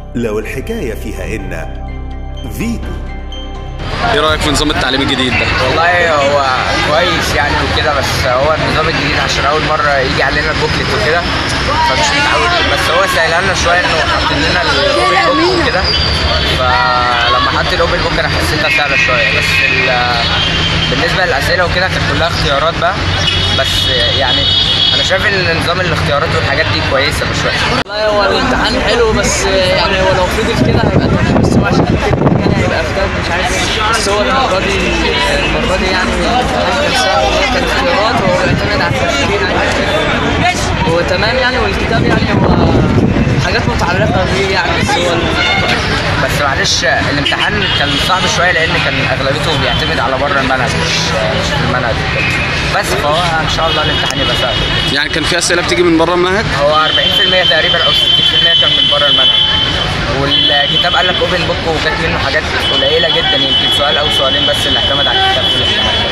لو الحكاية فيها إن فيتو. ايه رايك في نظام التعليم الجديد ده؟ والله هو كويس يعني وكده، بس هو النظام الجديد عشان اول مره يجي علينا البوكلت وكده فمش متعودين، بس هو سهل لنا شويه انه حط لنا الاوبن بوك وكده، فلما حط الاوبن بوك انا حسيتها سهله شويه، بس بالنسبه للاسئله وكده كانت كلها اختيارات بقى، بس يعني انا شايف ان نظام الاختيارات والحاجات دي كويسه مش وحشه. والله هو الامتحان حلو، بس يعني هو لو فضل كده هيبقى تمام، بس هو عشان يعني هيبقى اختيار مش عارف، بس هو المره دي يعني الامتحان كان سهل وكان اختيارات وهو بيعتمد على التفكير يعني، هو تمام يعني، والكتاب يعني هو حاجات متعلقه بيه يعني، بس معلش الامتحان كان صعب شويه لان كان اغلبيته بيعتمد على بره المنهج مش في المنهج كده، بس فهو ان شاء الله الامتحان يبقى سهل. يعني كان في اسئله بتيجي من بره المنهج؟ هو 40% تقريبا او 60% كان من بره المنهج، والكتاب قال لك اوبن بوك وجات منه حاجات قليله جدا، يمكن سؤال او سؤالين بس اللي اعتمد على الكتاب.